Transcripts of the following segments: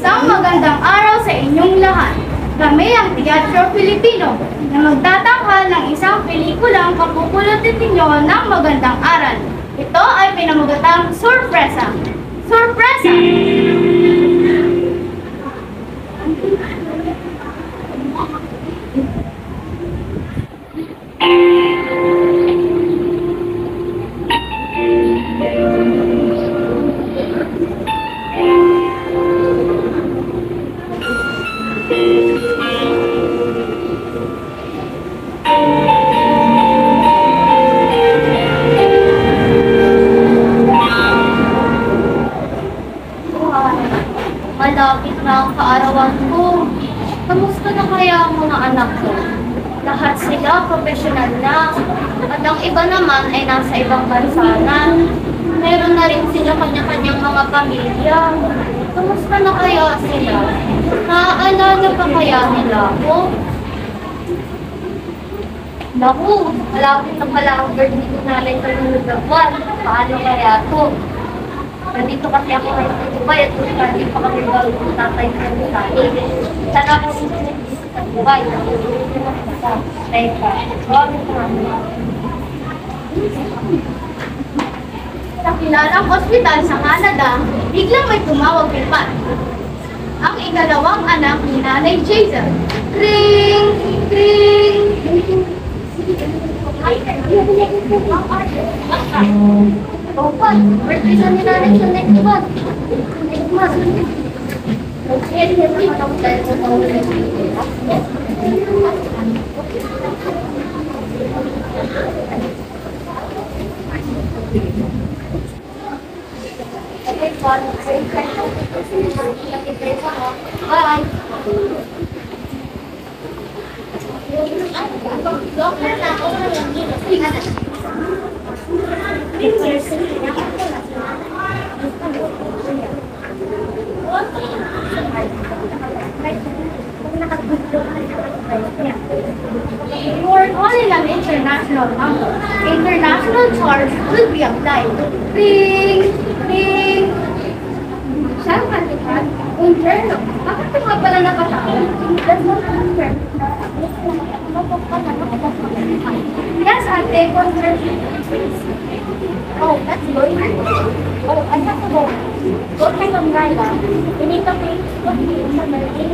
Isang magandang araw sa inyong lahat. Kami ang Teatro Filipino na magtatanghal ng isang pelikulang kapupulutin ninyo ng magandang aral. Ito ay pinamagatang Sorpresa. Sorpresa! Malapit na ang kaarawan ko. Kamusta na kaya ang mga anak ko? Lahat sila profesional na. At ang iba naman ay nasa ibang bansa na. Meron na rin sila kanya-kanyang mga pamilya. Kamusta na kaya sila? Naaalala pa kaya nila ako? Naku, malapit na pala ang birthday namin sa lunod na buwan. Paano kaya to? Nandito kasi ako ngayon sa Dubai at hindi pa kami bago ng tatay ko ng tatay. Sana ako dito sa Dubai. Sa kilalang ospital sa Canada, biglang may tumawag kay Pat. Ang ikalawang anak ni Nanay Jason. Ring! Ring! Opa, birthday sa nila rin sa next month. Next month. Okay, hindi mo ako dahil sa taon na bye! You are calling an international number. International charge will be applied. Ring! Ring! Saan ka, Tipan? Interno. Bakit ka nga pala nakatawag? That's not concern. Yes, ate. Concern. Oh, that's good. Oh, I have to go. Go kay Ma'am Nyla. We need to pay sa birthday.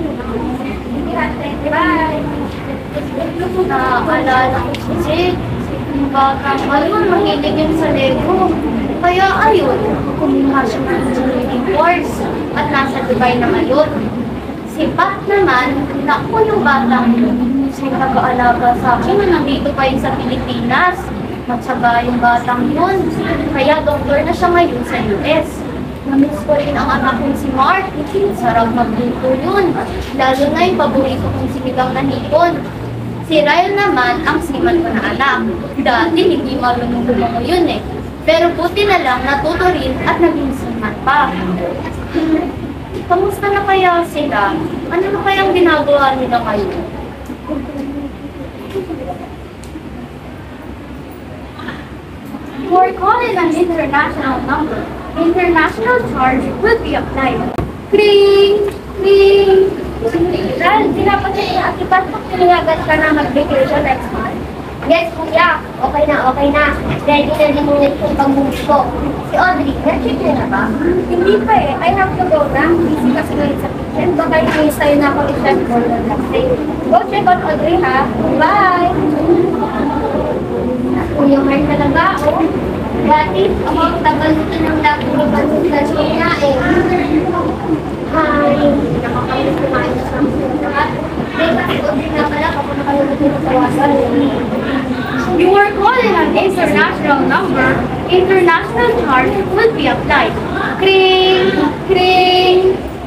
Bye! Naaalala ko kasi, yung bata ngayon, mahilig yun sa Lego. Kaya ayun, kumuha siya ng engineering course at nasa Dubai na ngayon. Si Pat naman, naku yung batang yun, siya nag-aalaga sa akin na nandito pa yun sa Pilipinas. Matsaga yung batang yun, kaya doktor na siya ngayon sa US. Namiss ko rin ang anak kong si Mark. Sarap magluto yun. Lalo na yung paborito kong sinigang na hipon. Si Ryle naman ang siman ko na anak. Dati hindi marunong lumango yun eh. Pero buti na lang natuto rin at naging siman pa. Kamusta na kaya sila? Ano na kayang ginagawa nila ngayon? You are calling an international number. International charge will be applied. Ring! Ring! Ral, dapat niya akibat pag tinayagan ka na mag-vacation next month. Yes, kuya. Okay na, okay na. Ready na din yung next pag-movie ko. Si Audrey, na-check niya na ba? Hindi pa eh. I have to go na. Busy kasi ngayon sa kitchen. Baka i-miss tayo na ako i-shot for the next day. Go check on Audrey ha. Bye! Kuya Mark talaga, oh. Dati, ako ang tagal nito ng lagi ni Pansin niya eh. Hi, nakakamiss kumain sa Samsung. Kasi Audrey nga pala, kapag nakalimutin sa wasan. You are calling an international number. International charge will be applied. Ring! Ring!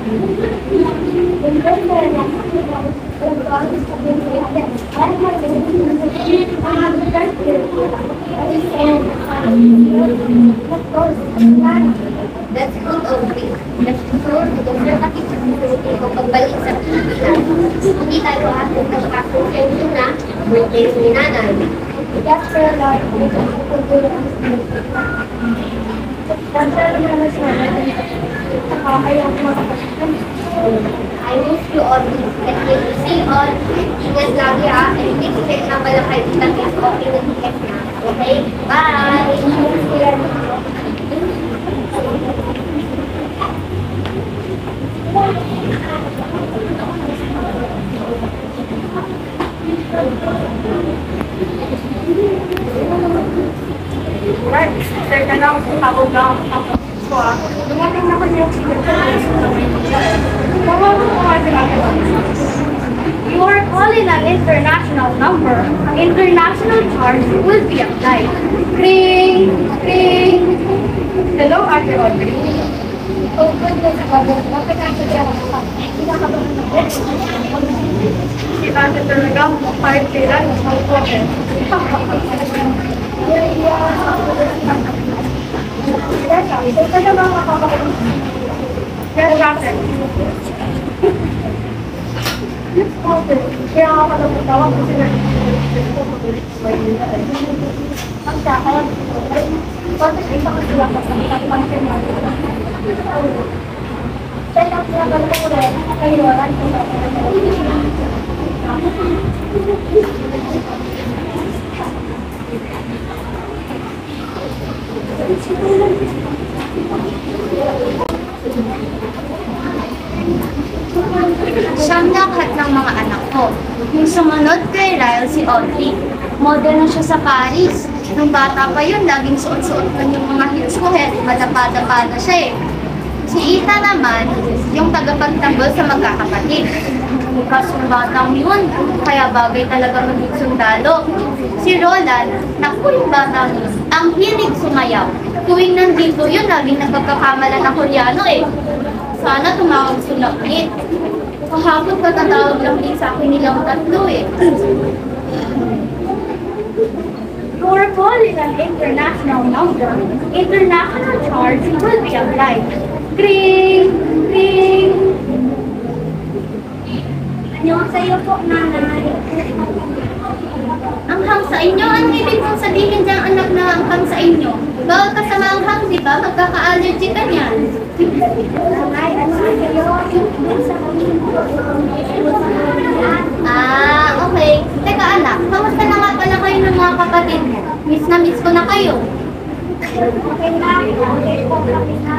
That's good, Audrey. That's good. Doktor kasi sa Pilipino pagbalik sa Pilipinas. Hindi tayo atin ng kasunod na birthday ni nanay. Yes, sir, Lord. Dancer naman siya. Ayaw ko makapasok. I wish you all this. And if you see all, ingat lagi ha. And please check na pala kayo ng is okay with the na. Okay? Bye! Right, teka lang, tawag lang ako. Dumating na kanya yung You are calling an international number. International charge will be applied. Ring! Ring! Hello, Ate Audrey. Oh, goodness, bakit ako siya? Si Ate talaga, kahit kailan, mag-comment. Ito na mga makakapagod. Pero Ate, kaya ako pala magtawag kasi Ang sakit. Bakit ito kasi lang sa pagpansin mo? Kaya ang sinagal ko rin, kailangan ko na. Siyang lahat ng mga anak ko. Yung sumunod kay Ryle si Audrey. Model na siya sa Paris. Nung bata pa yun, laging suot-suot ko yung mga heels ko. Madapa-dapa na siya eh. Si Ethan naman, yung tagapagtanggol sa magkakapatid. Bukas ng batang yun, kaya bagay talaga maging sundalo. Si Roland, naku yung batang yun, ang hilig sumayaw. Tuwing nandito yun, laging nagpagkakamala na Koreano eh. Sana tumawag sulakit. Kahapon katatawag lang din sa akin nilang tatlo eh. You are calling an international number. International charge will be applied. Ring! Ring! Yung sa'yo po, nanay. Ang hang sa inyo, anong ibig mong sabihin dyan anak na ang hang sa inyo? Bawal ka sa mga hang, di ba? Magkaka-allergy ka niyan. Nanay, ano sa'yo? Yung sa Ah, okay. Teka anak, kamusta na nga pala kayo ng mga kapatid mo? Miss na miss ko na kayo. Okay na. Okay po, kami na.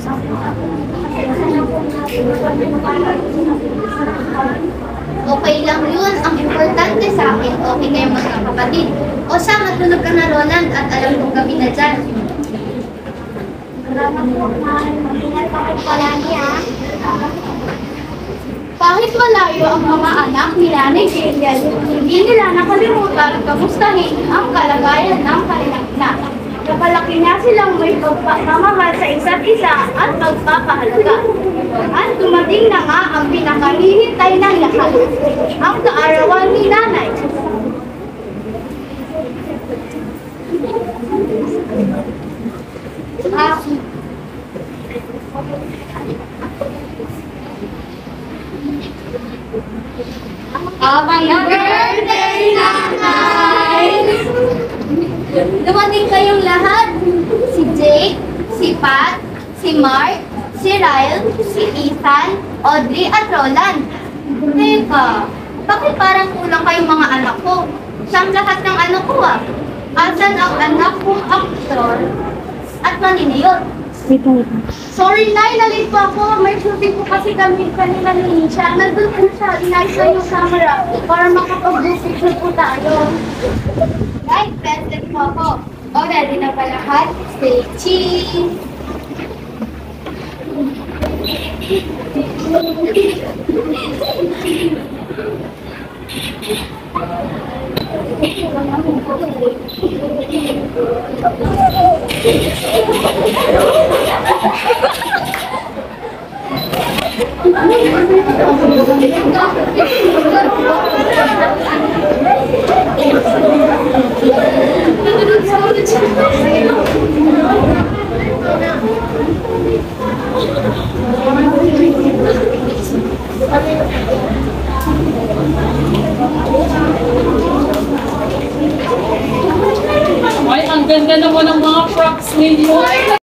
Okay lang yun. Ang importante sa akin, okay kayong magkakapatid. O siya, matulog ka na Roland at alam kong gabi na dyan. Salamat po, Nay. Mag-ingat pa kayo palagi, ha? Kahit malayo ang mga anak ni Nanay Jeriel, hindi nila nakalimutan kamustahin ang kalagayan ng kanilang ina. Napalaki niya silang may pagmamahal sa isa't isa at pagpapahalaga. At dumating na nga ang pinakahihintay ng lahat, ang kaarawan ni Nanay. Happy birthday, Nanay! Dumating kayong lahat. Si Jake, si Pat, si Mark, si Ryle, si Ethan, Audrey at Roland. Teka, bakit parang kulang kayong mga anak ko? Siyang lahat ng anak ko ah. Asan ang anak kong aktor at maniniyot? Sorry, Nay, nalit po ako. May shooting po kasi kami kanila ni Nisha. Nandun po siya. Inayos na yung camera para makapag-picture po tayo. Right, present po ako. O, ready na ba lahat? Stay cheese! Ay, ang ganda naman ng mga props ninyo.